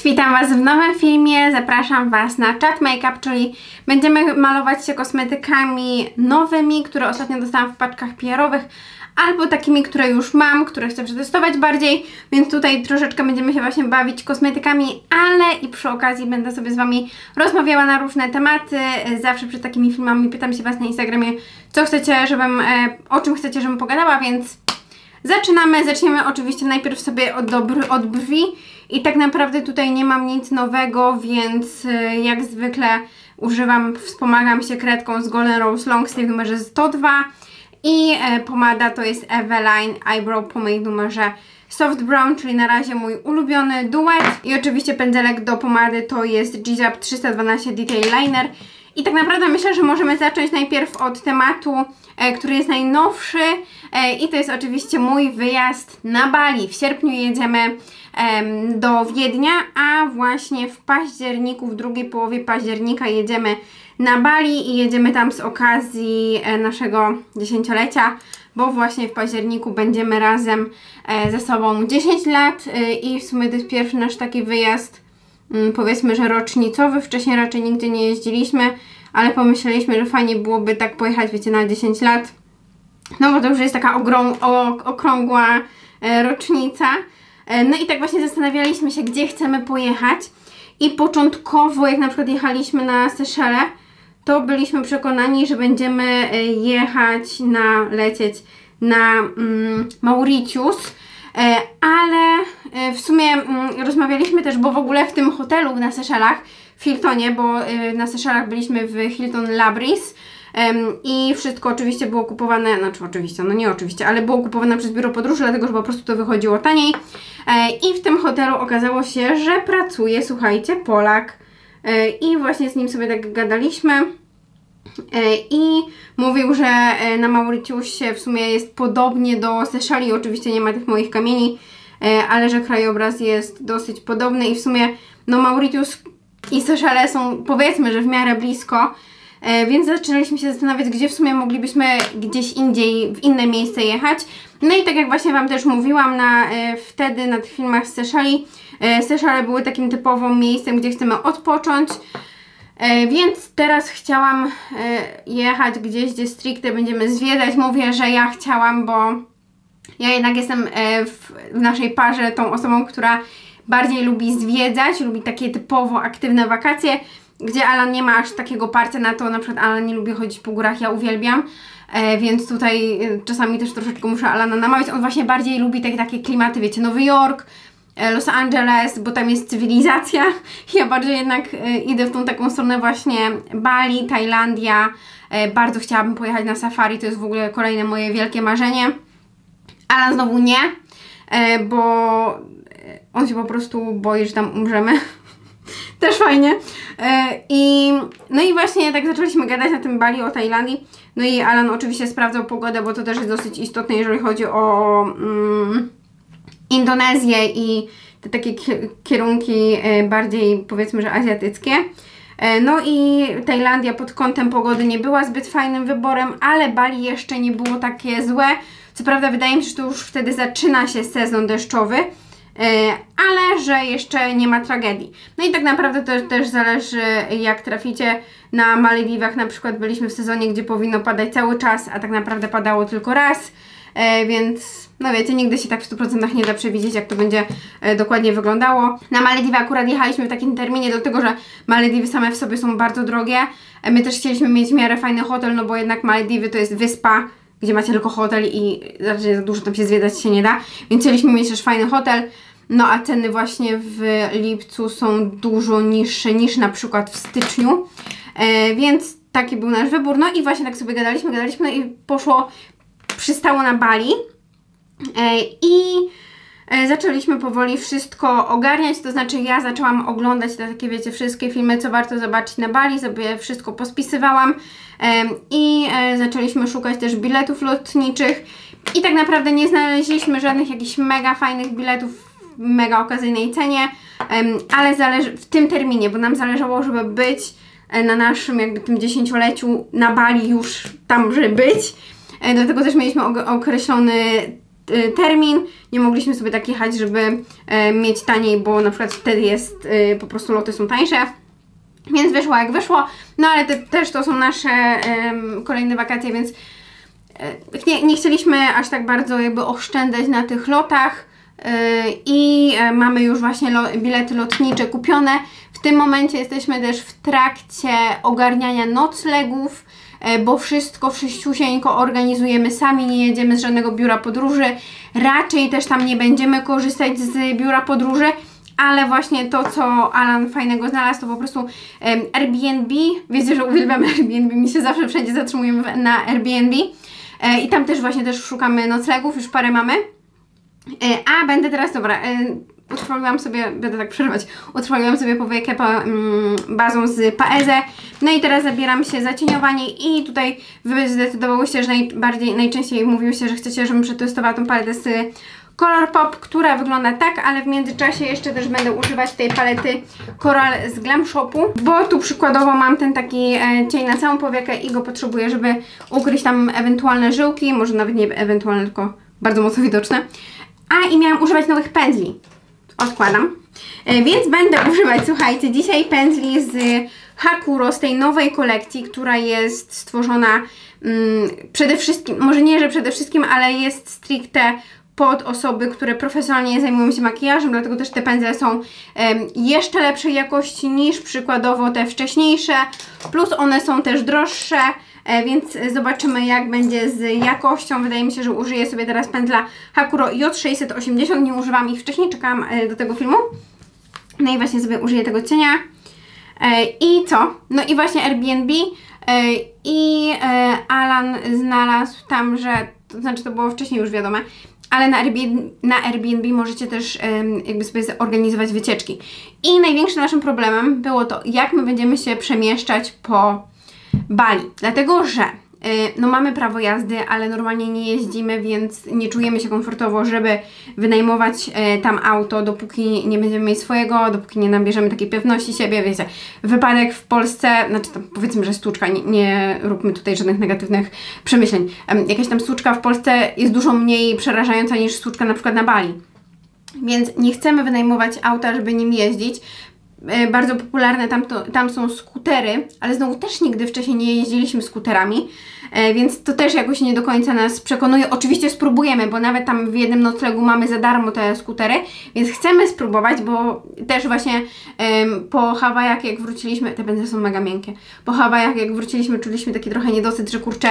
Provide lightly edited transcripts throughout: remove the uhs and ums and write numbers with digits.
Cześć, witam Was w nowym filmie, zapraszam Was na Chat Makeup, czyli będziemy malować się kosmetykami nowymi, które ostatnio dostałam w paczkach PR-owych, albo takimi, które już mam, które chcę przetestować bardziej, więc tutaj troszeczkę będziemy się właśnie bawić kosmetykami, ale i przy okazji będę sobie z Wami rozmawiała na różne tematy. Zawsze przed takimi filmami pytam się Was na Instagramie, co chcecie, o czym chcecie, żebym pogadała, więc zaczniemy oczywiście najpierw sobie od brwi i tak naprawdę tutaj nie mam nic nowego, więc jak zwykle wspomagam się kredką z Golden Rose Long Stay w numerze 102 i pomada to jest Eveline Eyebrow Pomade w numerze Soft Brown, czyli na razie mój ulubiony duet. I oczywiście pędzelek do pomady to jest G-Zap 312 Detail Liner. I tak naprawdę myślę, że możemy zacząć najpierw od tematu, który jest najnowszy i to jest oczywiście mój wyjazd na Bali. W sierpniu jedziemy do Wiednia, a właśnie w październiku, w drugiej połowie października jedziemy na Bali i jedziemy tam z okazji naszego 10-lecia, bo właśnie w październiku będziemy razem ze sobą 10 lat i w sumie to jest pierwszy nasz taki wyjazd, powiedzmy, że rocznicowy. Wcześniej raczej nigdzie nie jeździliśmy, ale pomyśleliśmy, że fajnie byłoby tak pojechać, wiecie, na 10 lat. No bo to już jest taka okrągła rocznica. No i tak właśnie zastanawialiśmy się, gdzie chcemy pojechać. I początkowo, jak na przykład jechaliśmy na Seszele, to byliśmy przekonani, że będziemy lecieć na Mauritius. Ale w sumie rozmawialiśmy też, bo w ogóle w tym hotelu na Seszelach, w Hiltonie, bo na Seszelach byliśmy w Hilton Labris i wszystko oczywiście było kupowane, znaczy oczywiście, no nie oczywiście, ale było kupowane przez biuro podróży, dlatego że po prostu to wychodziło taniej i w tym hotelu okazało się, że pracuje, słuchajcie, Polak i właśnie z nim sobie tak gadaliśmy. I mówił, że na Mauritiusie w sumie jest podobnie do Seszeli, oczywiście nie ma tych moich kamieni, ale że krajobraz jest dosyć podobny i w sumie no Mauritius i Seszele są, powiedzmy, że w miarę blisko, więc zaczęliśmy się zastanawiać, gdzie w sumie moglibyśmy gdzieś indziej, w inne miejsce jechać. No i tak jak właśnie Wam też mówiłam wtedy na tych filmach z Seszeli, Seszele były takim typowym miejscem, gdzie chcemy odpocząć. Więc teraz chciałam jechać gdzieś, gdzie stricte będziemy zwiedzać. Mówię, że ja chciałam, bo ja jednak jestem w naszej parze tą osobą, która bardziej lubi zwiedzać, lubi takie typowo aktywne wakacje, gdzie Alan nie ma aż takiego parcia na to. Na przykład Alan nie lubi chodzić po górach, ja uwielbiam, więc tutaj czasami też troszeczkę muszę Alana namawiać. On właśnie bardziej lubi takie klimaty, wiecie, Nowy Jork, Los Angeles, bo tam jest cywilizacja. Ja bardziej jednak idę w tą taką stronę właśnie Bali, Tajlandia. Bardzo chciałabym pojechać na safari, to jest w ogóle kolejne moje wielkie marzenie. Ale znowu nie, bo on się po prostu boi, że tam umrzemy. Też fajnie. No i właśnie tak zaczęliśmy gadać na tym Bali o Tajlandii. No i Alan oczywiście sprawdzał pogodę, bo to też jest dosyć istotne, jeżeli chodzi o Indonezję i te takie kierunki bardziej, powiedzmy, że azjatyckie. No i Tajlandia pod kątem pogody nie była zbyt fajnym wyborem, ale Bali jeszcze nie było takie złe. Co prawda wydaje mi się, że to już wtedy zaczyna się sezon deszczowy, ale że jeszcze nie ma tragedii. No i tak naprawdę to też zależy, jak traficie. Na Malediwach na przykład byliśmy w sezonie, gdzie powinno padać cały czas, a tak naprawdę padało tylko raz. Więc no wiecie, nigdy się tak w 100% nie da przewidzieć, jak to będzie dokładnie wyglądało. Na Malediwy akurat jechaliśmy w takim terminie, dlatego że Malediwy same w sobie są bardzo drogie. My też chcieliśmy mieć w miarę fajny hotel, no bo jednak Malediwy to jest wyspa, gdzie macie tylko hotel i raczej za dużo tam się zwiedzać się nie da, więc chcieliśmy mieć też fajny hotel. No a ceny właśnie w lipcu są dużo niższe niż na przykład w styczniu, więc taki był nasz wybór. No i właśnie tak sobie gadaliśmy, no i przystało na Bali i zaczęliśmy powoli wszystko ogarniać, to znaczy ja zaczęłam oglądać te takie, wiecie, wszystkie filmy, co warto zobaczyć na Bali, sobie wszystko pospisywałam i zaczęliśmy szukać też biletów lotniczych i tak naprawdę nie znaleźliśmy żadnych jakichś mega fajnych biletów w mega okazyjnej cenie, ale w tym terminie, bo nam zależało, żeby być na naszym jakby tym 10-leciu na Bali już tam, żeby być. Dlatego też mieliśmy określony termin, nie mogliśmy sobie tak jechać, żeby mieć taniej, bo na przykład wtedy jest, po prostu loty są tańsze. Więc wyszło jak wyszło, no ale też to są nasze kolejne wakacje, więc nie chcieliśmy aż tak bardzo jakby oszczędzać na tych lotach i mamy już właśnie bilety lotnicze kupione. W tym momencie jesteśmy też w trakcie ogarniania noclegów, bo wszystko wszyściusieńko organizujemy sami, nie jedziemy z żadnego biura podróży, raczej też tam nie będziemy korzystać z biura podróży, ale właśnie to, co Alan fajnego znalazł, to po prostu Airbnb. Wiecie, że uwielbiam Airbnb, mi się zawsze wszędzie zatrzymujemy na Airbnb i tam też właśnie szukamy noclegów, już parę mamy. A będę teraz, dobra, utrwaliłam sobie, będę tak przerywać, utrwaliłam sobie powiekę bazą z Paese, no i teraz zabieram się za cieniowanie i tutaj Wy zdecydowałyście, że najczęściej mówiłyście, że chcecie, żebym przetestowała tą paletę z Colourpop, która wygląda tak, ale w międzyczasie jeszcze też będę używać tej palety Coral z Glam Shopu, bo tu przykładowo mam ten taki cień na całą powiekę i go potrzebuję, żeby ukryć tam ewentualne żyłki, może nawet nie ewentualne, tylko bardzo mocno widoczne. I miałam używać nowych pędzli. Odkładam. Więc będę używać, słuchajcie, dzisiaj pędzli z Hakuro, z tej nowej kolekcji, która jest stworzona przede wszystkim, może nie, że przede wszystkim, ale jest stricte pod osoby, które profesjonalnie zajmują się makijażem, dlatego też te pędzle są jeszcze lepszej jakości niż przykładowo te wcześniejsze, plus one są też droższe, więc zobaczymy, jak będzie z jakością. Wydaje mi się, że użyję sobie teraz pędzla Hakuro J680, nie używam ich wcześniej, czekałam do tego filmu. No i właśnie sobie użyję tego cienia. I co? No i właśnie Airbnb Alan znalazł tam, że, to znaczy to było wcześniej już wiadome, ale na Airbnb możecie też jakby sobie zorganizować wycieczki. I największym naszym problemem było to, jak my będziemy się przemieszczać po Bali. Dlatego, że no mamy prawo jazdy, ale normalnie nie jeździmy, więc nie czujemy się komfortowo, żeby wynajmować tam auto, dopóki nie będziemy mieć swojego, dopóki nie nabierzemy takiej pewności siebie, wiecie. Wypadek w Polsce, znaczy tam powiedzmy, że stłuczka, nie róbmy tutaj żadnych negatywnych przemyśleń. Jakaś tam stłuczka w Polsce jest dużo mniej przerażająca niż stłuczka na przykład na Bali. Więc nie chcemy wynajmować auta, żeby nim jeździć. Bardzo popularne tam są skutery, ale znowu też nigdy wcześniej nie jeździliśmy skuterami, więc to też jakoś nie do końca nas przekonuje. Oczywiście spróbujemy, bo nawet tam w jednym noclegu mamy za darmo te skutery, więc chcemy spróbować, bo też właśnie po Hawajach jak wróciliśmy, te pędzle są mega miękkie, po Hawajach jak wróciliśmy czuliśmy taki trochę niedosyt, że kurczę,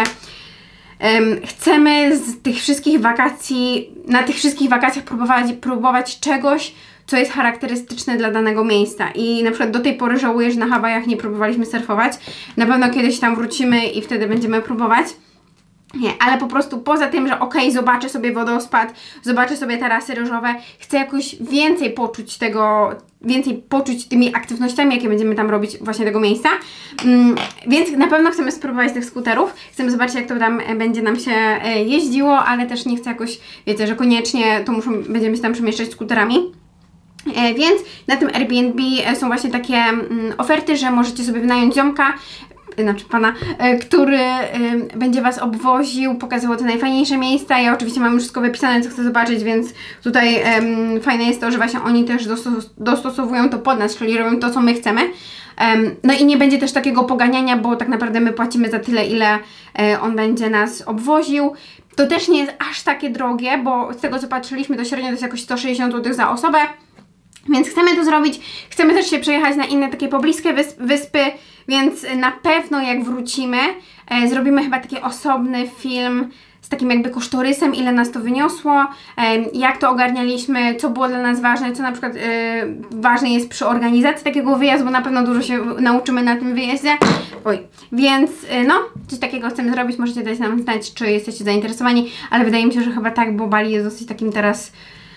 chcemy z tych wszystkich wakacji, na tych wszystkich wakacjach próbować czegoś, co jest charakterystyczne dla danego miejsca. I na przykład do tej pory żałuję, że na Hawajach nie próbowaliśmy surfować. Na pewno kiedyś tam wrócimy i wtedy będziemy próbować. Nie, ale po prostu poza tym, że okej, zobaczę sobie wodospad, zobaczę sobie tarasy ryżowe, chcę jakoś więcej poczuć tego, więcej poczuć tymi aktywnościami, jakie będziemy tam robić właśnie tego miejsca. Więc na pewno chcemy spróbować tych skuterów, chcemy zobaczyć, jak to tam będzie nam się jeździło, ale też nie chcę jakoś, wiecie, że koniecznie to będziemy się tam przemieszczać skuterami. Więc na tym Airbnb są właśnie takie oferty, że możecie sobie wynająć ziomka, znaczy pana, który będzie Was obwoził, pokazywał te najfajniejsze miejsca. Ja oczywiście mam już wszystko wypisane, co chcę zobaczyć, więc tutaj fajne jest to, że właśnie oni też dostosowują to pod nas, czyli robią to, co my chcemy. No i nie będzie też takiego poganiania, bo tak naprawdę my płacimy za tyle, ile on będzie nas obwoził. To też nie jest aż takie drogie, bo z tego, co patrzyliśmy, to średnio to jest jakoś 160 zł za osobę. Więc chcemy to zrobić, chcemy też się przejechać na inne takie pobliskie wyspy, więc na pewno jak wrócimy, zrobimy chyba taki osobny film z takim jakby kosztorysem, ile nas to wyniosło, jak to ogarnialiśmy, co było dla nas ważne, co na przykład ważne jest przy organizacji takiego wyjazdu, bo na pewno dużo się nauczymy na tym wyjeździe. Więc no, coś takiego chcemy zrobić, możecie dać nam znać, czy jesteście zainteresowani, ale wydaje mi się, że chyba tak, bo Bali jest dosyć takim teraz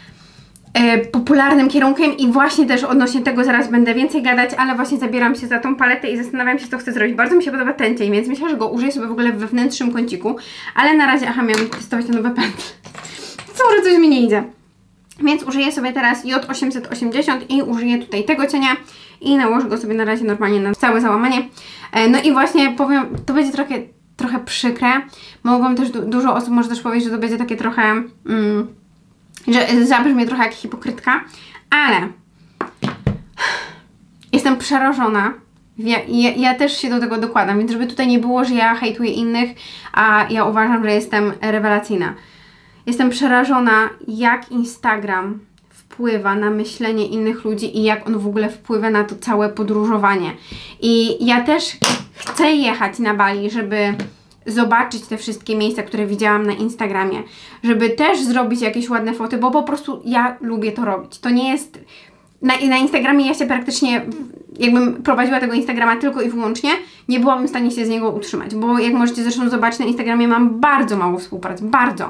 popularnym kierunkiem i właśnie też odnośnie tego zaraz będę więcej gadać, ale właśnie zabieram się za tą paletę i zastanawiam się, co chcę zrobić. Bardzo mi się podoba ten cień, więc myślę, że go użyję sobie w ogóle w wewnętrznym kąciku, ale na razie, miałam testować te nowe pętle. Sorry, coś mi nie idzie. Więc użyję sobie teraz J880 i użyję tutaj tego cienia i nałożę go sobie na razie normalnie na całe załamanie. No i właśnie powiem, to będzie trochę trochę przykre. Mogą też, dużo osób może też powiedzieć, że to będzie takie trochę, że zabrzmie trochę jak hipokrytka, ale jestem przerażona. Ja też się do tego dokładam, więc żeby tutaj nie było, że ja hejtuję innych, a ja uważam, że jestem rewelacyjna. Jestem przerażona, jak Instagram wpływa na myślenie innych ludzi i jak on w ogóle wpływa na to całe podróżowanie. I ja też chcę jechać na Bali, żeby zobaczyć te wszystkie miejsca, które widziałam na Instagramie, żeby też zrobić jakieś ładne foty, bo po prostu ja lubię to robić. To nie jest... Na Instagramie ja się praktycznie, jakbym prowadziła tego Instagrama tylko i wyłącznie, nie byłabym w stanie się z niego utrzymać, bo jak możecie zresztą zobaczyć, na Instagramie mam bardzo mało współpracy, bardzo.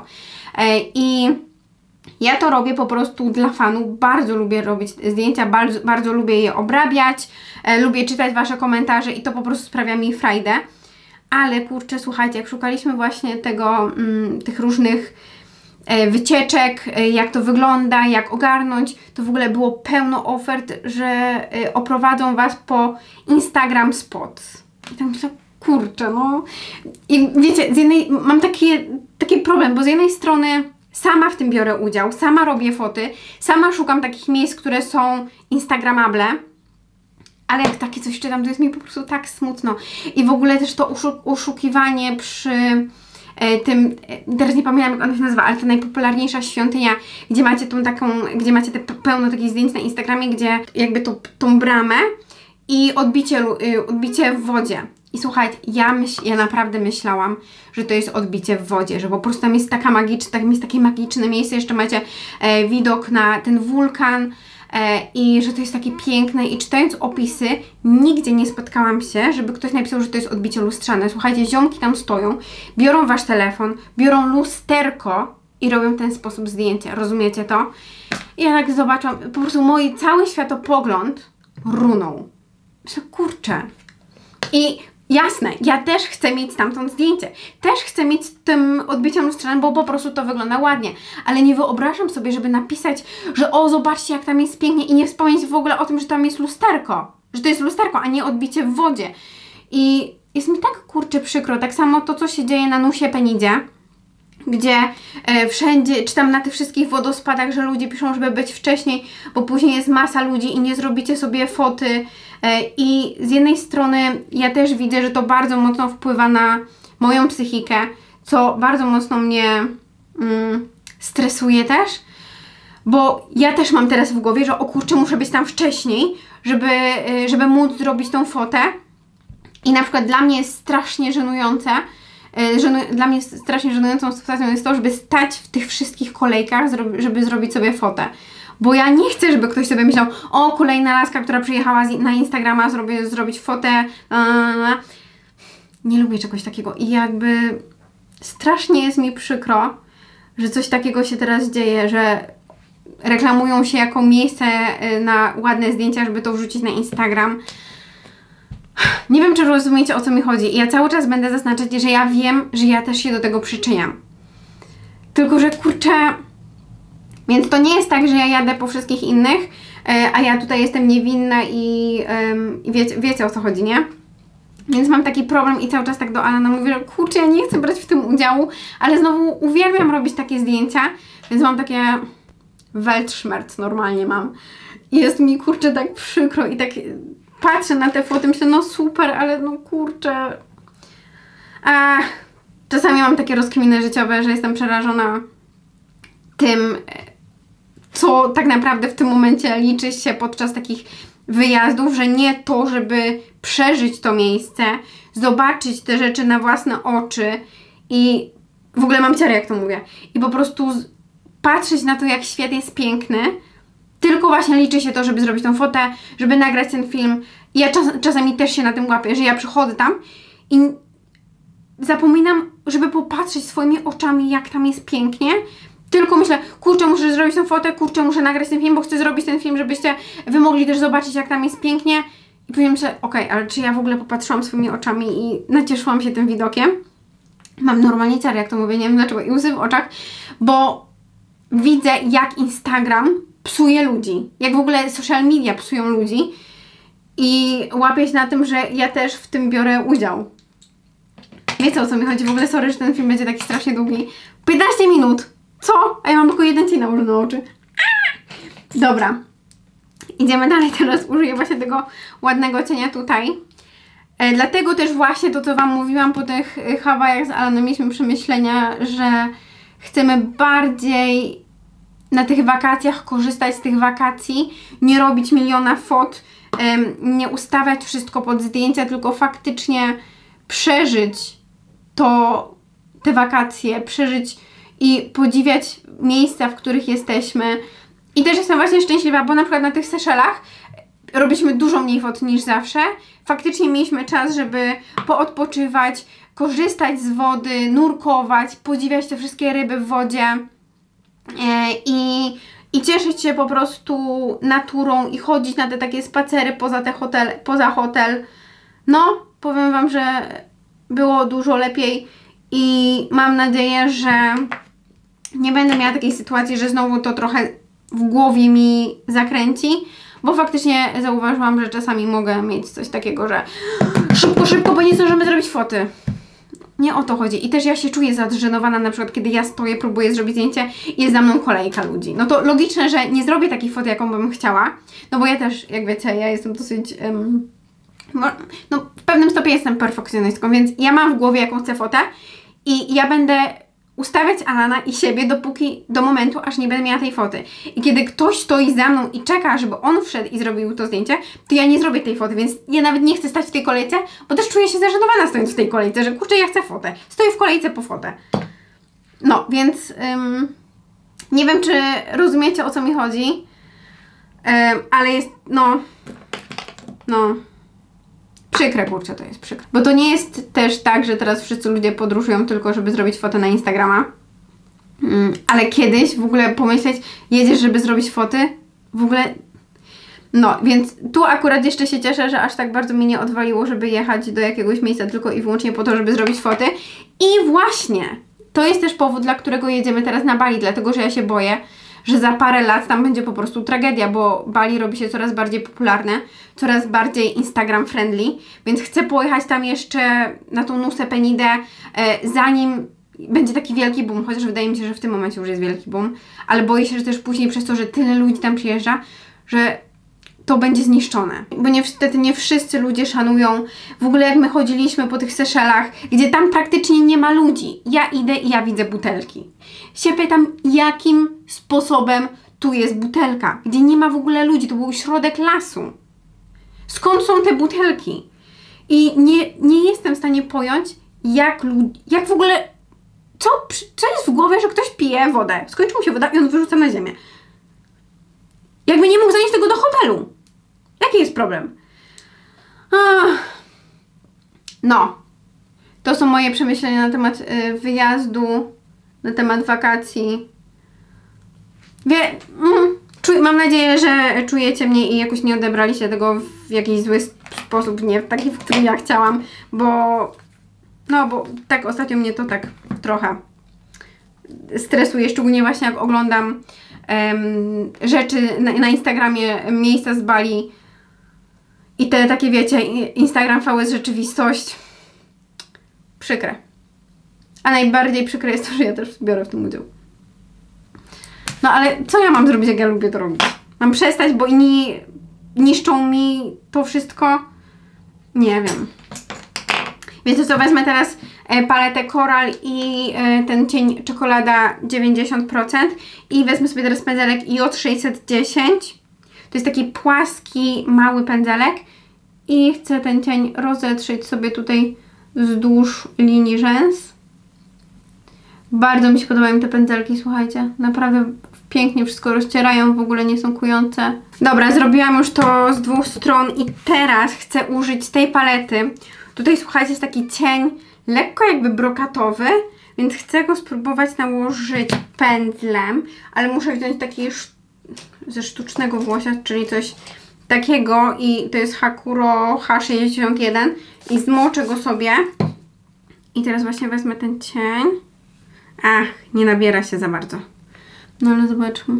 I ja to robię po prostu dla fanów, bardzo lubię robić zdjęcia, bardzo lubię je obrabiać, lubię czytać Wasze komentarze i to po prostu sprawia mi frajdę. Ale kurczę, słuchajcie, jak szukaliśmy właśnie tych różnych wycieczek, jak to wygląda, jak ogarnąć, to w ogóle było pełno ofert, że oprowadzą Was po Instagram Spots. I tak myślę, kurczę, no. I wiecie, mam taki problem, bo z jednej strony sama w tym biorę udział, sama robię foty, sama szukam takich miejsc, które są instagramable, ale jak takie coś czytam, to jest mi po prostu tak smutno. I w ogóle też to oszukiwanie przy tym, teraz nie pamiętam jak ona się nazywa, ale to najpopularniejsza świątynia, gdzie macie gdzie macie pełno takich zdjęć na Instagramie, gdzie jakby tą bramę i odbicie w wodzie. I słuchajcie, ja naprawdę myślałam, że to jest odbicie w wodzie, że po prostu tam jest takie magiczne miejsce, jeszcze macie widok na ten wulkan, i że to jest takie piękne i czytając opisy nigdzie nie spotkałam się, żeby ktoś napisał, że to jest odbicie lustrzane. Słuchajcie, ziomki tam stoją, biorą Wasz telefon, biorą lusterko i robią w ten sposób zdjęcie, rozumiecie to? I ja tak zobaczyłam, po prostu mój cały światopogląd runął. Myślę, kurczę. I jasne, ja też chcę mieć stamtąd zdjęcie. Też chcę mieć tym odbiciem lustrzanym, bo po prostu to wygląda ładnie. Ale nie wyobrażam sobie, żeby napisać, że o, zobaczcie jak tam jest pięknie i nie wspomnieć w ogóle o tym, że tam jest lusterko. Że to jest lusterko, a nie odbicie w wodzie. I jest mi tak kurczę przykro. Tak samo to, co się dzieje na Nusie Penidzie, gdzie wszędzie, czy tam na tych wszystkich wodospadach, że ludzie piszą, żeby być wcześniej, bo później jest masa ludzi i nie zrobicie sobie foty. I z jednej strony ja też widzę, że to bardzo mocno wpływa na moją psychikę, co bardzo mocno mnie stresuje też, bo ja też mam teraz w głowie, że o kurczę, muszę być tam wcześniej, żeby móc zrobić tą fotę. I na przykład dla mnie jest strasznie żenujące, dla mnie strasznie żenującą sytuacją jest to, żeby stać w tych wszystkich kolejkach, żeby zrobić sobie fotę. Bo ja nie chcę, żeby ktoś sobie myślał, o, kolejna laska, która przyjechała na Instagrama zrobić fotę. Nie lubię czegoś takiego i jakby strasznie jest mi przykro, że coś takiego się teraz dzieje, że reklamują się jako miejsce na ładne zdjęcia, żeby to wrzucić na Instagram. Nie wiem, czy rozumiecie, o co mi chodzi. I ja cały czas będę zaznaczać, że ja wiem, że ja też się do tego przyczyniam. Tylko, że kurczę... Więc to nie jest tak, że ja jadę po wszystkich innych, a ja tutaj jestem niewinna i wiecie o co chodzi, nie? Więc mam taki problem i cały czas tak do Alana mówię, że kurczę, ja nie chcę brać w tym udziału, ale znowu uwielbiam robić takie zdjęcia, więc mam takie Weltschmerz normalnie mam. I jest mi kurczę tak przykro i tak patrzę na te foty, myślę, no super, ale no kurczę. Czasami mam takie rozkminy życiowe, że jestem przerażona tym, co tak naprawdę w tym momencie liczy się podczas takich wyjazdów, że nie to, żeby przeżyć to miejsce, zobaczyć te rzeczy na własne oczy i w ogóle mam ciarę, jak to mówię, i po prostu patrzeć na to, jak świat jest piękny, tylko właśnie liczy się to, żeby zrobić tą fotę, żeby nagrać ten film. I ja czasami też się na tym łapię, że ja przychodzę tam i zapominam, żeby popatrzeć swoimi oczami, jak tam jest pięknie. Tylko myślę, kurczę, muszę zrobić tę fotę, kurczę, muszę nagrać ten film, bo chcę zrobić ten film, żebyście wy mogli też zobaczyć, jak tam jest pięknie. I później myślę, okej, ale czy ja w ogóle popatrzyłam swoimi oczami i nacieszyłam się tym widokiem? Mam normalnie ciary, jak to mówię, nie wiem dlaczego, i łzy w oczach, bo widzę, jak Instagram psuje ludzi, jak w ogóle social media psują ludzi i łapię się na tym, że ja też w tym biorę udział. Wiecie, o co mi chodzi? W ogóle sorry, że ten film będzie taki strasznie długi. 15 minut! Co? A ja mam tylko jeden cień nałożony na oczy. Dobra. Idziemy dalej, teraz użyję właśnie tego ładnego cienia tutaj. Dlatego też właśnie to, co Wam mówiłam po tych Hawajach z Alanem, mieliśmy przemyślenia, że chcemy bardziej na tych wakacjach korzystać z tych wakacji, nie robić miliona fot, nie ustawiać wszystko pod zdjęcia, tylko faktycznie przeżyć te wakacje, przeżyć i podziwiać miejsca, w których jesteśmy. I też jestem właśnie szczęśliwa, bo na przykład na tych Seszelach robiliśmy dużo mniej fot niż zawsze. Faktycznie mieliśmy czas, żeby poodpoczywać, korzystać z wody, nurkować, podziwiać te wszystkie ryby w wodzie i cieszyć się po prostu naturą i chodzić na te takie spacery poza hotel. No, powiem Wam, że było dużo lepiej i mam nadzieję, że nie będę miała takiej sytuacji, że znowu to trochę w głowie mi zakręci, bo faktycznie zauważyłam, że czasami mogę mieć coś takiego, że szybko, bo nie zdążymy zrobić foty. Nie o to chodzi. I też ja się czuję zadrzenowana, na przykład kiedy ja stoję, próbuję zrobić zdjęcie i jest za mną kolejka ludzi. No to logiczne, że nie zrobię takiej foty, jaką bym chciała, no bo ja też, jak wiecie, ja jestem dosyć... no w pewnym stopniu jestem perfekcjonistką, więc ja mam w głowie, jaką chcę fotę i ja będę ustawiać Alana i siebie do momentu, aż nie będę miała tej foty. I kiedy ktoś stoi za mną i czeka, żeby on wszedł i zrobił to zdjęcie, to ja nie zrobię tej foty, więc ja nawet nie chcę stać w tej kolejce, bo też czuję się zażenowana stojąc w tej kolejce, że kurczę, ja chcę fotę. Stoję w kolejce po fotę. No, więc nie wiem, czy rozumiecie, o co mi chodzi, ale jest, przykre, kurczę, to jest przykre. Bo to nie jest też tak, że teraz wszyscy ludzie podróżują tylko, żeby zrobić fotę na Instagrama. Ale kiedyś w ogóle pomyśleć, jedziesz, żeby zrobić foty, w ogóle... No, więc tu akurat jeszcze się cieszę, że aż tak bardzo mi nie odwaliło, żeby jechać do jakiegoś miejsca tylko i wyłącznie po to, żeby zrobić foty. I właśnie, to jest też powód, dla którego jedziemy teraz na Bali, dlatego, że ja się boję, że za parę lat tam będzie po prostu tragedia, bo Bali robi się coraz bardziej popularne, coraz bardziej Instagram friendly, więc chcę pojechać tam jeszcze na tą Nusę Penidę, zanim będzie taki wielki boom, chociaż wydaje mi się, że w tym momencie już jest wielki boom, ale boję się, że też później przez to, że tyle ludzi tam przyjeżdża, że to będzie zniszczone. Bo niestety nie wszyscy ludzie szanują. W ogóle jak my chodziliśmy po tych Seszelach, gdzie tam praktycznie nie ma ludzi. Ja idę i ja widzę butelki. Się pytam, jakim sposobem tu jest butelka? Gdzie nie ma w ogóle ludzi. To był środek lasu. Skąd są te butelki? I nie jestem w stanie pojąć, jak w ogóle... Co jest w głowie, że ktoś pije wodę? Skończył mu się woda i on wyrzuca na ziemię. Jakby nie mógł zanieść tego do hotelu. Jaki jest problem? No. To są moje przemyślenia na temat wyjazdu, na temat wakacji. Mam nadzieję, że czujecie mnie i jakoś nie odebraliście tego w jakiś zły sposób, nie w taki, w którym ja chciałam, bo tak ostatnio mnie to tak trochę stresuje, szczególnie właśnie jak oglądam rzeczy na Instagramie, miejsca z Bali i te takie, wiecie, Instagram VS rzeczywistość. Przykre. A najbardziej przykre jest to, że ja też biorę w tym udział. No ale co ja mam zrobić, jak ja lubię to robić? Mam przestać, bo inni niszczą mi to wszystko? Nie wiem. Wiecie co, wezmę teraz paletę Coral i ten cień czekolada 90% i wezmę sobie teraz pędzelek J610. To jest taki płaski, mały pędzelek i chcę ten cień rozetrzeć sobie tutaj wzdłuż linii rzęs. Bardzo mi się podobają te pędzelki, słuchajcie, naprawdę pięknie wszystko rozcierają, w ogóle nie są kujące. Dobra, zrobiłam już to z dwóch stron i teraz chcę użyć tej palety. Tutaj, słuchajcie, jest taki cień lekko jakby brokatowy, więc chcę go spróbować nałożyć pędzlem, ale muszę wziąć taki ze sztucznego włosia, czyli coś takiego i to jest Hakuro H61 i zmoczę go sobie. I teraz właśnie wezmę ten cień. Ach, nie nabiera się za bardzo. No ale zobaczmy.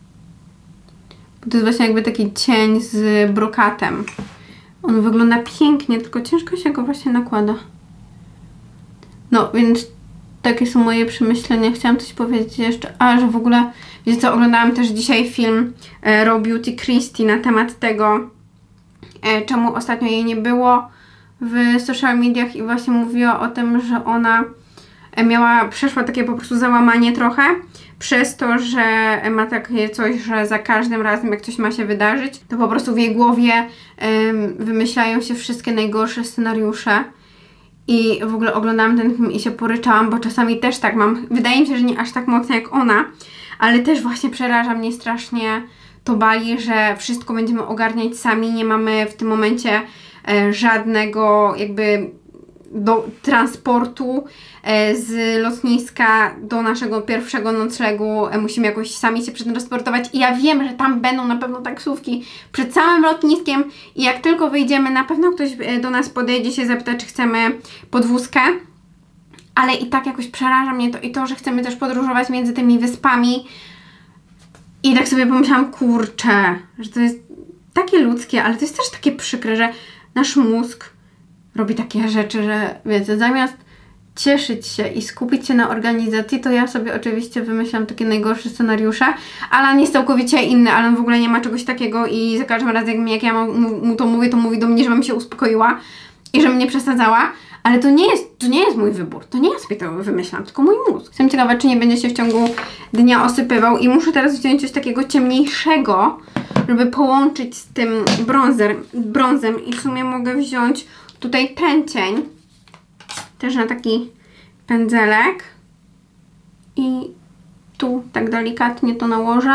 Bo to jest właśnie jakby taki cień z brokatem. On wygląda pięknie, tylko ciężko się go właśnie nakłada. No, więc takie są moje przemyślenia. Chciałam coś powiedzieć jeszcze, a że w ogóle, wiecie co, oglądałam też dzisiaj film Raw Beauty Christie na temat tego, czemu ostatnio jej nie było w social mediach i właśnie mówiła o tym, że ona przeszła takie po prostu załamanie trochę przez to, że ma takie coś, że za każdym razem jak coś ma się wydarzyć, to po prostu w jej głowie wymyślają się wszystkie najgorsze scenariusze. I w ogóle oglądałam ten film i się poryczałam, bo czasami też tak mam. Wydaje mi się, że nie aż tak mocno jak ona, ale też właśnie przeraża mnie strasznie to Bali, że wszystko będziemy ogarniać sami, nie mamy w tym momencie żadnego jakby transportu z lotniska do naszego pierwszego noclegu. Musimy jakoś sami się przetransportować i ja wiem, że tam będą na pewno taksówki przed samym lotniskiem i jak tylko wyjdziemy, na pewno ktoś do nas podejdzie, się zapyta, czy chcemy podwózkę, ale i tak jakoś przeraża mnie to i to, że chcemy też podróżować między tymi wyspami i tak sobie pomyślałam, kurczę, że to jest takie ludzkie, ale to jest też takie przykre, że nasz mózg robi takie rzeczy, że wiecie, zamiast cieszyć się i skupić się na organizacji, to ja sobie oczywiście wymyślam takie najgorsze scenariusze. Alan jest całkowicie inny, Alan w ogóle nie ma czegoś takiego i za każdym razem jak ja mu to mówi do mnie, żebym się uspokoiła i żebym nie przesadzała, ale to nie jest mój wybór, to nie ja sobie to wymyślam, tylko mój mózg. Jestem ciekawa, czy nie będzie się w ciągu dnia osypywał i muszę teraz wziąć coś takiego ciemniejszego, żeby połączyć z tym brązem i w sumie mogę wziąć tutaj ten cień, też na taki pędzelek i tu tak delikatnie to nałożę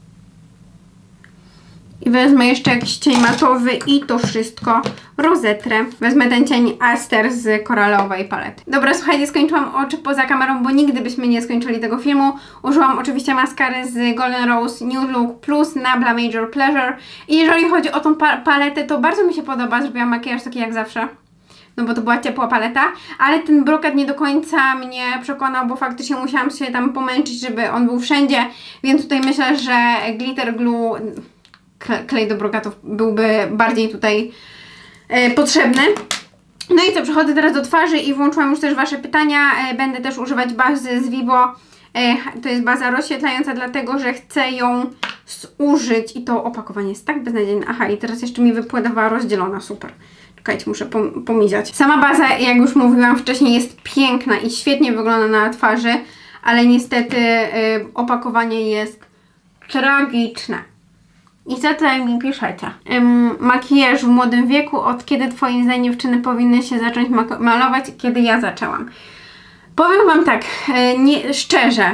i wezmę jeszcze jakiś cień matowy i to wszystko rozetrę. Wezmę ten cień Aster z koralowej palety. Dobra, słuchajcie, skończyłam oczy poza kamerą, bo nigdy byśmy nie skończyli tego filmu. Użyłam oczywiście maskary z Golden Rose Nude Look Plus Nabla Major Pleasure i jeżeli chodzi o tą paletę, to bardzo mi się podoba. Zrobiłam makijaż taki jak zawsze, no bo to była ciepła paleta, ale ten brokat nie do końca mnie przekonał, bo faktycznie musiałam się tam pomęczyć, żeby on był wszędzie, więc tutaj myślę, że glitter glue, klej do brokatów byłby bardziej tutaj potrzebny. No i co, przechodzę teraz do twarzy i włączyłam już też Wasze pytania. Będę też używać bazy z Vivo. To jest baza rozświetlająca, dlatego że chcę ją zużyć i to opakowanie jest tak beznadziejne. Aha, i teraz jeszcze mi wypłynęła rozdzielona, super. Czekajcie, muszę pomiziać. Sama baza, jak już mówiłam wcześniej, jest piękna i świetnie wygląda na twarzy, ale niestety opakowanie jest tragiczne. I co tutaj mi piszecie? Makijaż w młodym wieku. Od kiedy Twoim zdaniem dziewczyny powinny się zacząć malować? Kiedy ja zaczęłam? Powiem Wam tak, szczerze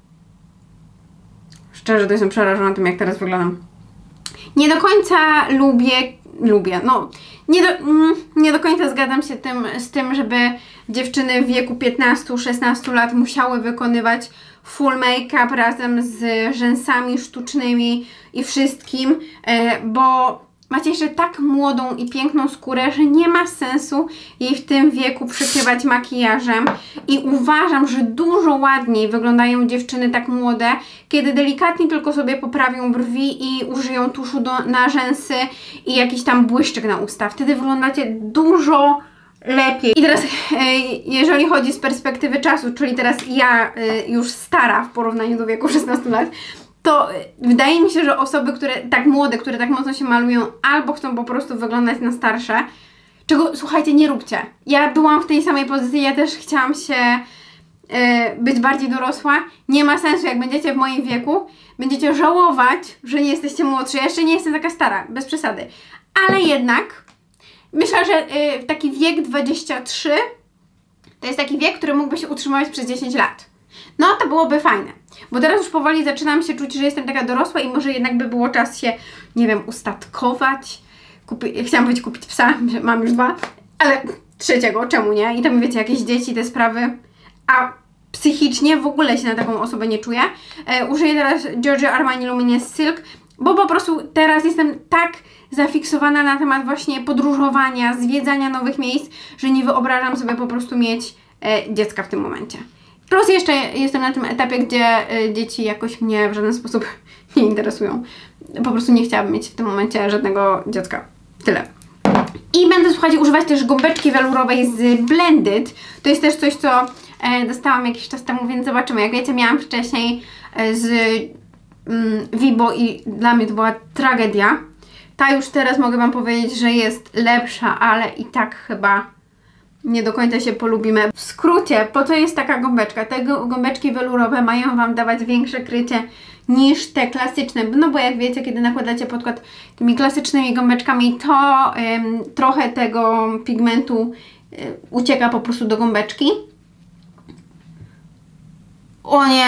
to jestem przerażona tym, jak teraz wyglądam. Nie do końca lubię, no nie do końca zgadzam się z tym, żeby dziewczyny w wieku 15-16 lat musiały wykonywać full make-up razem z rzęsami sztucznymi i wszystkim, bo macie jeszcze tak młodą i piękną skórę, że nie ma sensu jej w tym wieku przykrywać makijażem i uważam, że dużo ładniej wyglądają dziewczyny tak młode, kiedy delikatnie tylko sobie poprawią brwi i użyją tuszu na rzęsy i jakiś tam błyszczyk na usta. Wtedy wyglądacie dużo lepiej. I teraz jeżeli chodzi z perspektywy czasu, czyli teraz ja już stara w porównaniu do wieku 16 lat, to wydaje mi się, że osoby, które tak młode, które tak mocno się malują, albo chcą po prostu wyglądać na starsze, czego, słuchajcie, nie róbcie. Ja byłam w tej samej pozycji, ja też chciałam się być bardziej dorosła. Nie ma sensu, jak będziecie w moim wieku, będziecie żałować, że nie jesteście młodsi. Ja jeszcze nie jestem taka stara, bez przesady. Ale jednak myślę, że taki wiek 23 to jest taki wiek, który mógłby się utrzymywać przez 10 lat. No to byłoby fajne, bo teraz już powoli zaczynam się czuć, że jestem taka dorosła i może jednak by było czas się, nie wiem, ustatkować. Chciałam powiedzieć kupić psa, mam już 2, ale 3, czemu nie? I tam wiecie, jakieś dzieci, te sprawy, a psychicznie w ogóle się na taką osobę nie czuję. Użyję teraz Giorgio Armani Luminous Silk, bo po prostu teraz jestem tak zafiksowana na temat właśnie podróżowania, zwiedzania nowych miejsc, że nie wyobrażam sobie po prostu mieć dziecka w tym momencie. Plus jeszcze jestem na tym etapie, gdzie dzieci jakoś mnie w żaden sposób nie interesują. Po prostu nie chciałabym mieć w tym momencie żadnego dziecka. Tyle. I będę, słuchajcie, używać też gąbeczki welurowej z Blended. To jest też coś, co dostałam jakiś czas temu, więc zobaczymy. Jak wiecie, miałam wcześniej z Vibo i dla mnie to była tragedia. Ta już teraz mogę wam powiedzieć, że jest lepsza, ale i tak chyba nie do końca się polubimy. W skrócie, po co jest taka gąbeczka? Te gąbeczki welurowe mają wam dawać większe krycie niż te klasyczne, no bo jak wiecie, kiedy nakładacie podkład tymi klasycznymi gąbeczkami, to trochę tego pigmentu ucieka po prostu do gąbeczki. O nie!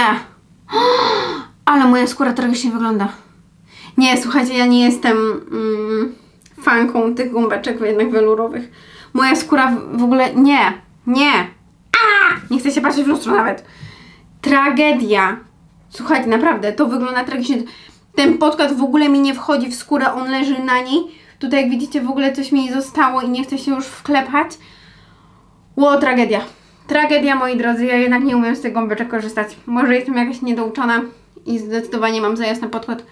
Ale moja skóra tragicznie wygląda. Nie, słuchajcie, ja nie jestem fanką tych gąbeczek jednak welurowych. Moja skóra w ogóle... Nie! Nie chcę się patrzeć w lustro nawet. Tragedia. Słuchajcie, naprawdę, to wygląda tragicznie. Ten podkład w ogóle mi nie wchodzi w skórę, on leży na niej. Tutaj jak widzicie w ogóle coś mi zostało i nie chcę się już wklepać. Ło, tragedia. Tragedia, moi drodzy, ja jednak nie umiem z tych gąbeczek korzystać. Może jestem jakaś niedouczona i zdecydowanie mam za jasny podkład.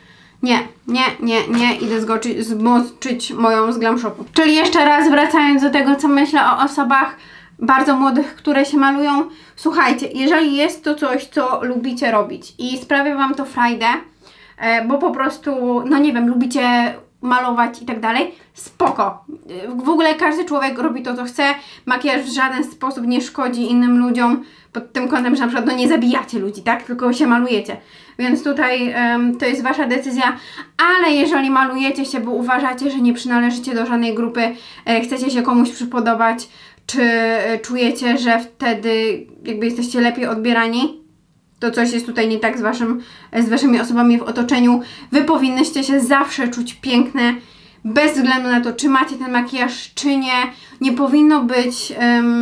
Nie, idę zmoczyć moją z Glam Shopu. Czyli jeszcze raz wracając do tego, co myślę o osobach bardzo młodych, które się malują. Słuchajcie, jeżeli jest to coś, co lubicie robić i sprawia wam to frajdę, bo po prostu, no nie wiem, lubicie malować i tak dalej, spoko. W ogóle każdy człowiek robi to, co chce. Makijaż w żaden sposób nie szkodzi innym ludziom pod tym kątem, że na przykład no nie zabijacie ludzi, tak? Tylko się malujecie. Więc tutaj to jest wasza decyzja, ale jeżeli malujecie się, bo uważacie, że nie przynależycie do żadnej grupy, chcecie się komuś przypodobać, czy czujecie, że wtedy jakby jesteście lepiej odbierani, to coś jest tutaj nie tak z waszymi osobami w otoczeniu. Wy powinnyście się zawsze czuć piękne, bez względu na to, czy macie ten makijaż, czy nie. Nie powinno być,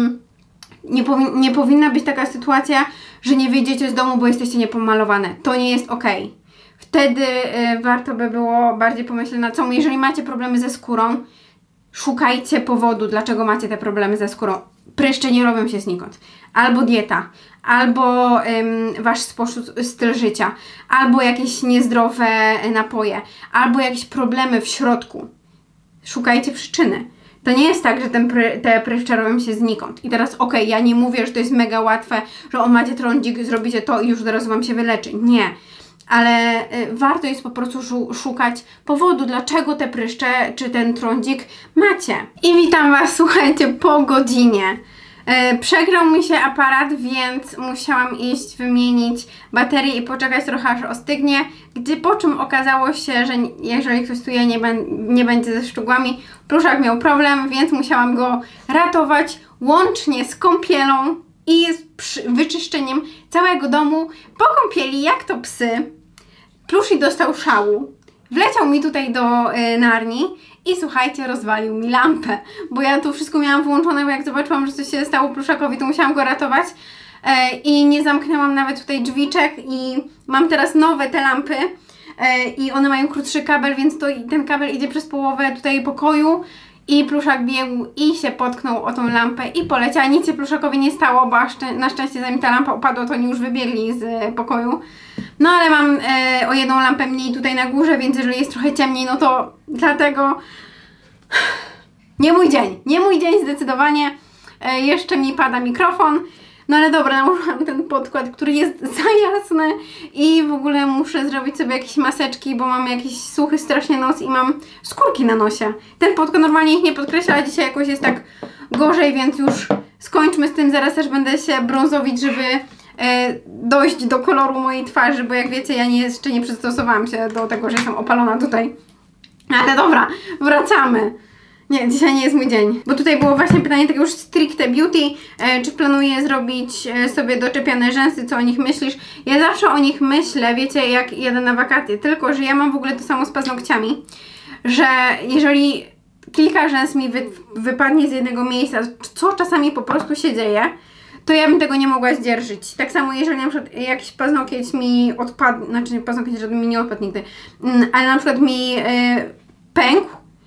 nie powinna być taka sytuacja, że nie wyjdziecie z domu, bo jesteście niepomalowane. To nie jest ok. Wtedy warto by było bardziej pomyśleć nad sobą. Jeżeli macie problemy ze skórą, szukajcie powodu, dlaczego macie te problemy ze skórą. Pryszcze nie robią się znikąd. Albo dieta, albo wasz styl życia, albo jakieś niezdrowe napoje, albo jakieś problemy w środku. Szukajcie przyczyny. To nie jest tak, że te pryszcze robią się znikąd. I teraz okej, ja nie mówię, że to jest mega łatwe, że on macie trądzik, zrobicie to i już zaraz wam się wyleczy. Nie. Ale warto jest po prostu szukać powodu, dlaczego te pryszcze czy ten trądzik macie. I witam was, słuchajcie, po godzinie. Przegrał mi się aparat, więc musiałam iść wymienić baterię i poczekać trochę aż ostygnie, po czym okazało się, że jeżeli ktoś tu nie będzie ze szczegółami, pluszak miał problem, więc musiałam go ratować łącznie z kąpielą i z wyczyszczeniem całego domu. Po kąpieli, jak to psy, Plushi dostał szału, wleciał mi tutaj do narni i słuchajcie, rozwalił mi lampę, bo ja tu wszystko miałam włączone, bo jak zobaczyłam, że coś się stało Pluszakowi, to musiałam go ratować i nie zamknęłam nawet tutaj drzwiczek i mam teraz nowe te lampy i one mają krótszy kabel, więc ten kabel idzie przez połowę tutaj pokoju i Pluszak biegł i się potknął o tą lampę i poleciał. Nic się Pluszakowi nie stało, bo na szczęście zanim ta lampa upadła, to oni już wybiegli z pokoju. No ale mam o jedną lampę mniej tutaj na górze, więc jeżeli jest trochę ciemniej, no to dlatego nie mój dzień zdecydowanie. Jeszcze mi pada mikrofon. No ale dobra, nałożyłam ten podkład, który jest za jasny i w ogóle muszę zrobić sobie jakieś maseczki, bo mam jakiś suchy strasznie nos i mam skórki na nosie. Ten podkład normalnie ich nie podkreśla, a dzisiaj jakoś jest tak gorzej, więc już skończmy z tym. Zaraz też będę się brązowić, żeby dojść do koloru mojej twarzy, bo jak wiecie, ja jeszcze nie przystosowałam się do tego, że jestem opalona tutaj. Ale dobra, wracamy. Nie, dzisiaj nie jest mój dzień. Bo tutaj było właśnie pytanie takie już stricte beauty, czy planuję zrobić sobie doczepiane rzęsy, co o nich myślisz? Ja zawsze o nich myślę, wiecie, jak jadę na wakacje, tylko że ja mam w ogóle to samo z paznokciami, że jeżeli kilka rzęs mi wypadnie z jednego miejsca, co czasami po prostu się dzieje, to ja bym tego nie mogła zdzierżyć. Tak samo jeżeli na przykład jakiś paznokieć mi odpadł, znaczy paznokieć żaden mi nie odpadł nigdy, ale na przykład mi pękł,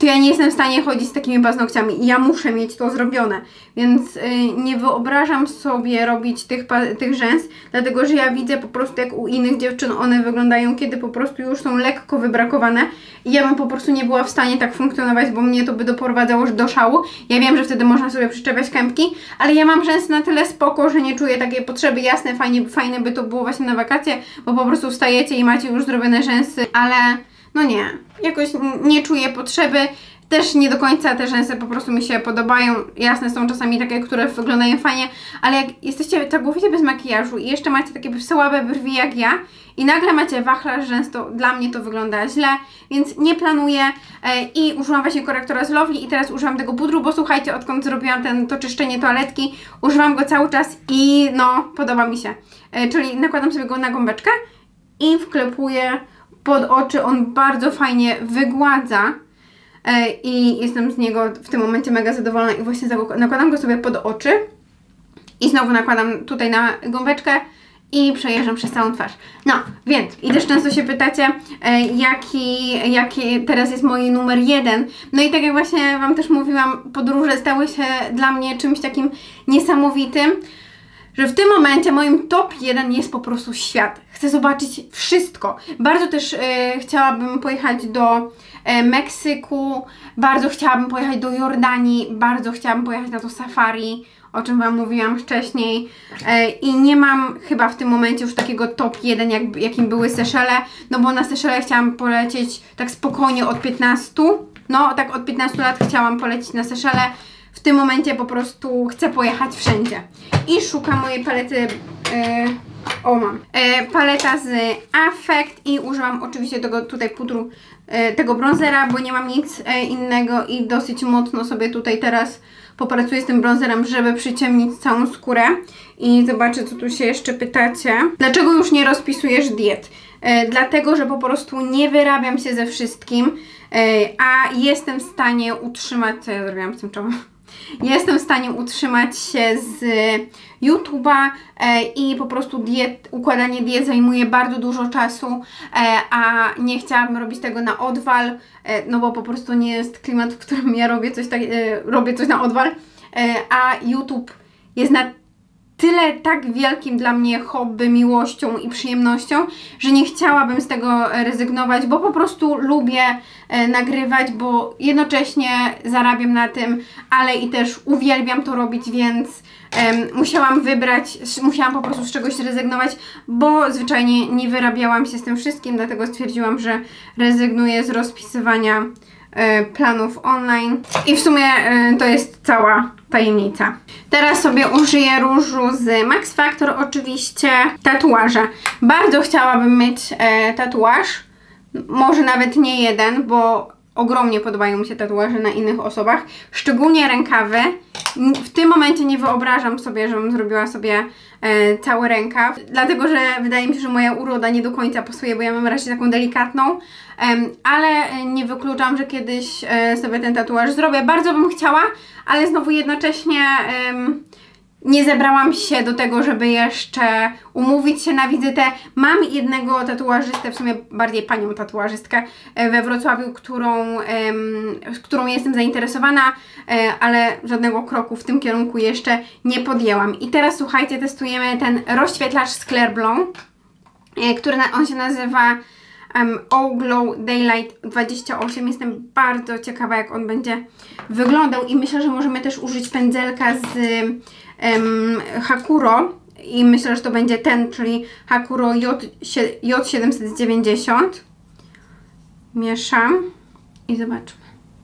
to ja nie jestem w stanie chodzić z takimi paznokciami i ja muszę mieć to zrobione, więc nie wyobrażam sobie robić tych rzęs, dlatego że ja widzę po prostu jak u innych dziewczyn one wyglądają, kiedy po prostu już są lekko wybrakowane i ja bym po prostu nie była w stanie tak funkcjonować, bo mnie to by doprowadzało do szału. Ja wiem, że wtedy można sobie przyczepiać kępki, ale ja mam rzęsy na tyle spoko, że nie czuję takiej potrzeby. Jasne, fajne by to było właśnie na wakacje, bo po prostu wstajecie i macie już zrobione rzęsy, ale no nie, jakoś nie czuję potrzeby. Też nie do końca te rzęsy po prostu mi się podobają. Jasne, są czasami takie, które wyglądają fajnie, ale jak jesteście całkowicie bez makijażu i jeszcze macie takie słabe brwi jak ja i nagle macie wachlarz rzęs, to dla mnie to wygląda źle, więc nie planuję i użyłam właśnie korektora z Lovely i teraz używam tego pudru, bo słuchajcie, odkąd zrobiłam to czyszczenie toaletki, używam go cały czas i no, podoba mi się. Czyli nakładam sobie go na gąbeczkę i wklepuję pod oczy, on bardzo fajnie wygładza i jestem z niego w tym momencie mega zadowolona i właśnie nakładam go sobie pod oczy i znowu nakładam tutaj na gąbeczkę i przejeżdżam przez całą twarz. No, więc i też często się pytacie, jaki teraz jest mój numer 1. No i tak jak właśnie Wam też mówiłam, podróże stały się dla mnie czymś takim niesamowitym, że w tym momencie moim top 1 jest po prostu świat. Chcę zobaczyć wszystko. Bardzo też chciałabym pojechać do Meksyku, bardzo chciałabym pojechać do Jordanii, bardzo chciałabym pojechać na to safari, o czym Wam mówiłam wcześniej i nie mam chyba w tym momencie już takiego top 1, jakim były Seszele, no bo na Seszele chciałam polecieć tak spokojnie od 15, no tak od 15 lat chciałam polecieć na Seszele. W tym momencie po prostu chcę pojechać wszędzie i szukam mojej palety, mam paleta z Affect i użyłam oczywiście tego tutaj pudru, tego bronzera, bo nie mam nic innego i dosyć mocno sobie tutaj teraz popracuję z tym bronzerem, żeby przyciemnić całą skórę. I zobaczę, co tu się jeszcze pytacie. Dlaczego już nie rozpisujesz diet? Dlatego, że po prostu nie wyrabiam się ze wszystkim, a jestem w stanie utrzymać, co ja zrobiłam z tym czołem? Jestem w stanie utrzymać się z YouTube'a i po prostu układanie diet zajmuje bardzo dużo czasu, a nie chciałabym robić tego na odwal, no bo po prostu nie jest klimat, w którym ja robię coś na odwal, a YouTube jest na tyle tak wielkim dla mnie hobby, miłością i przyjemnością, że nie chciałabym z tego rezygnować, bo po prostu lubię nagrywać, bo jednocześnie zarabiam na tym, ale i też uwielbiam to robić, więc musiałam po prostu z czegoś rezygnować, bo zwyczajnie nie wyrabiałam się z tym wszystkim, dlatego stwierdziłam, że rezygnuję z rozpisywania planów online i w sumie to jest cała tajemnica. Teraz sobie użyję różu z Max Factor, oczywiście tatuaże. Bardzo chciałabym mieć tatuaż, może nawet nie jeden, bo ogromnie podobają mi się tatuaże na innych osobach, szczególnie rękawy. W tym momencie nie wyobrażam sobie, żebym zrobiła sobie cały rękaw, dlatego że wydaje mi się, że moja uroda nie do końca pasuje, bo ja mam raczej taką delikatną, ale nie wykluczam, że kiedyś sobie ten tatuaż zrobię. Bardzo bym chciała, ale znowu jednocześnie nie zebrałam się do tego, żeby jeszcze umówić się na wizytę. Mam jednego tatuażystę, w sumie bardziej panią tatuażystkę we Wrocławiu, którą jestem zainteresowana, ale żadnego kroku w tym kierunku jeszcze nie podjęłam. I teraz słuchajcie, testujemy ten rozświetlacz z Claire Blanc, on się nazywa O Glow Daylight 28. Jestem bardzo ciekawa, jak on będzie wyglądał i myślę, że możemy też użyć pędzelka z Hakuro i myślę, że to będzie ten, czyli Hakuro J790. Mieszam i zobaczmy.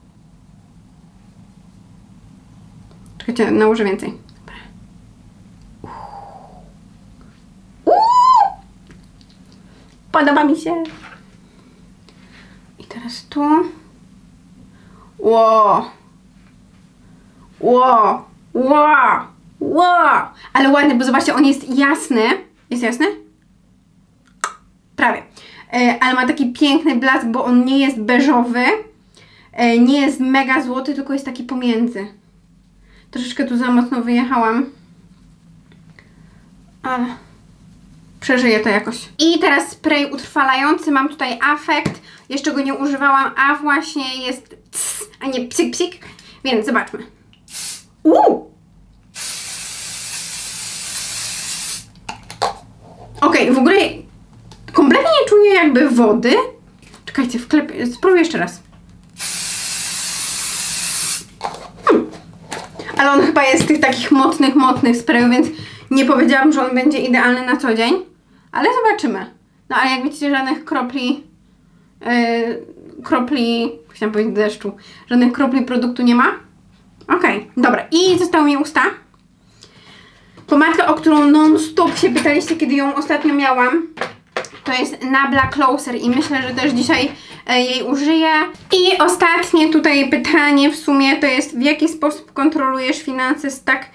Czekajcie, nałożę więcej. Podoba mi się. I teraz tu. Wow. Wow. Wow. Wow. Ale ładny, bo zobaczcie, on jest jasny. Jest jasny? Prawie. Ale ma taki piękny blask, bo on nie jest beżowy. Nie jest mega złoty, tylko jest taki pomiędzy. Troszeczkę tu za mocno wyjechałam. Ale przeżyję to jakoś. I teraz spray utrwalający. Mam tutaj Affect. Jeszcze go nie używałam, a właśnie jest a nie psik psik, więc zobaczmy. Okej, w ogóle kompletnie nie czuję jakby wody. Czekajcie, spróbuję jeszcze raz. Ale on chyba jest z tych takich mocnych sprayów, więc nie powiedziałam, że on będzie idealny na co dzień. Ale zobaczymy. No ale jak widzicie, żadnych chciałam powiedzieć deszczu, żadnych kropli produktu nie ma. Okej, dobra. I zostały mi usta. Pomadka, o którą non-stop się pytaliście, kiedy ją ostatnio miałam. To jest Nabla Closer i myślę, że też dzisiaj jej użyję. I ostatnie tutaj pytanie w sumie to jest, w jaki sposób kontrolujesz finanse z tak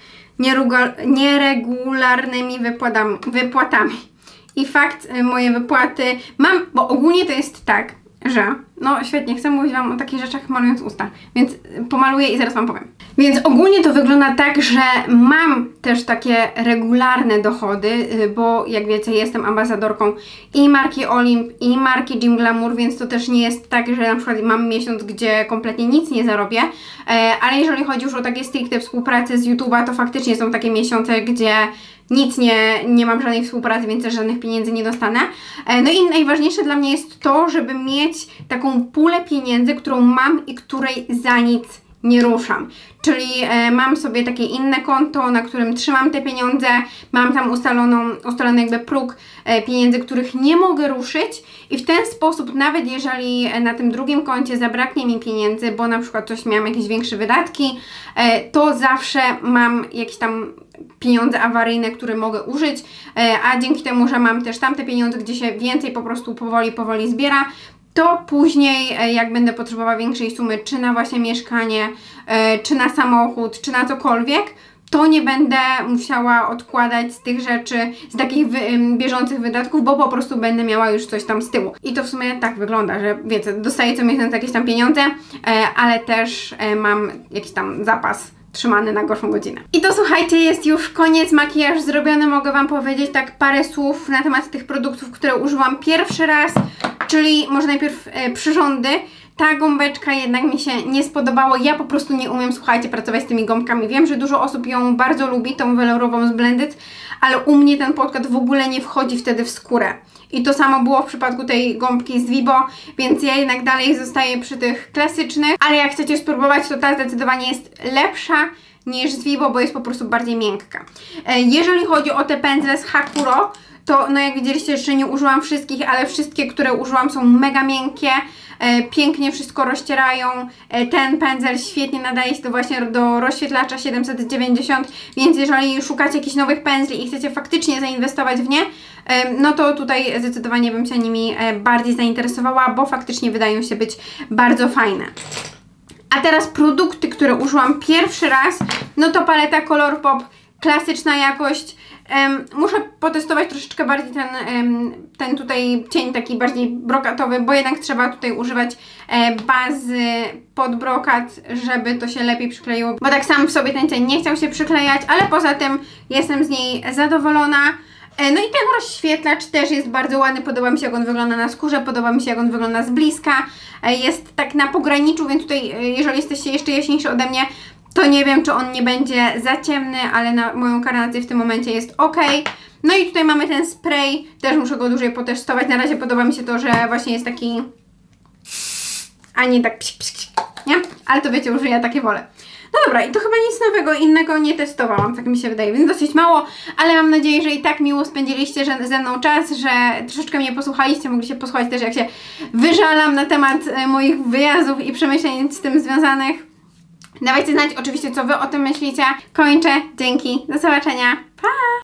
nieregularnymi wypłatami. I fakt, moje wypłaty mam, bo ogólnie to jest tak, że, no świetnie, chcę mówić Wam o takich rzeczach malując usta, więc pomaluję i zaraz Wam powiem. Więc ogólnie to wygląda tak, że mam też takie regularne dochody, bo jak wiecie, jestem ambasadorką i marki Olimp, i marki Gym Glamour, więc to też nie jest tak, że na przykład mam miesiąc, gdzie kompletnie nic nie zarobię, ale jeżeli chodzi już o takie stricte współpracę z YouTube'a, to faktycznie są takie miesiące, gdzie nic nie mam żadnej współpracy, więc też żadnych pieniędzy nie dostanę. No i najważniejsze dla mnie jest to, żeby mieć taką pulę pieniędzy, którą mam i której za nic nie ruszam. Czyli mam sobie takie inne konto, na którym trzymam te pieniądze, mam tam ustalony jakby próg pieniędzy, których nie mogę ruszyć i w ten sposób, nawet jeżeli na tym drugim koncie zabraknie mi pieniędzy, bo na przykład miałam jakieś większe wydatki, to zawsze mam jakieś tam pieniądze awaryjne, które mogę użyć, a dzięki temu, że mam też tamte pieniądze, gdzie się więcej po prostu powoli zbiera, to później jak będę potrzebowała większej sumy, czy na właśnie mieszkanie, czy na samochód, czy na cokolwiek, to nie będę musiała odkładać z tych rzeczy, z takich bieżących wydatków, bo po prostu będę miała już coś tam z tyłu. I to w sumie tak wygląda, że wiecie, dostaję co miesiąc jakieś tam pieniądze, ale też mam jakiś tam zapas trzymany na gorszą godzinę. I to słuchajcie, jest już koniec, makijaż zrobiony, mogę Wam powiedzieć tak parę słów na temat tych produktów, które użyłam pierwszy raz, czyli może najpierw przyrządy. Ta gąbeczka jednak mi się nie spodobała, ja po prostu nie umiem, słuchajcie, pracować z tymi gąbkami. Wiem, że dużo osób ją bardzo lubi, tą welurową z Blended, ale u mnie ten podkład w ogóle nie wchodzi wtedy w skórę. I to samo było w przypadku tej gąbki z Vibo, więc ja jednak dalej zostaję przy tych klasycznych, ale jak chcecie spróbować, to ta zdecydowanie jest lepsza niż z Vibo, bo jest po prostu bardziej miękka. Jeżeli chodzi o te pędzle z Hakuro, to no jak widzieliście, jeszcze nie użyłam wszystkich, ale wszystkie, które użyłam, są mega miękkie, pięknie wszystko rozcierają. Ten pędzel świetnie nadaje się właśnie do rozświetlacza 790, więc jeżeli szukacie jakichś nowych pędzli i chcecie faktycznie zainwestować w nie, no to tutaj zdecydowanie bym się nimi bardziej zainteresowała, bo faktycznie wydają się być bardzo fajne. A teraz produkty, które użyłam pierwszy raz, no to paleta Colourpop, klasyczna jakość. Muszę potestować troszeczkę bardziej ten tutaj cień taki bardziej brokatowy, bo jednak trzeba tutaj używać bazy pod brokat, żeby to się lepiej przykleiło, bo tak sam w sobie ten cień nie chciał się przyklejać, ale poza tym jestem z niej zadowolona. No i ten rozświetlacz też jest bardzo ładny, podoba mi się jak on wygląda na skórze, podoba mi się jak on wygląda z bliska, jest tak na pograniczu, więc tutaj jeżeli jesteście jeszcze jaśniejsi ode mnie, to nie wiem, czy on nie będzie za ciemny, ale na moją karnację w tym momencie jest ok. No i tutaj mamy ten spray, też muszę go dłużej potestować. Na razie podoba mi się to, że właśnie jest taki, a nie tak psik, psik, nie? Ale to wiecie, że ja takie wolę. No dobra, i to chyba nic nowego, innego nie testowałam, tak mi się wydaje, więc dosyć mało, ale mam nadzieję, że i tak miło spędziliście ze mną czas, że troszeczkę mnie posłuchaliście, mogliście posłuchać też jak się wyżalam na temat moich wyjazdów i przemyśleń z tym związanych. Dawajcie znać oczywiście, co Wy o tym myślicie. Kończę. Dzięki. Do zobaczenia. Pa!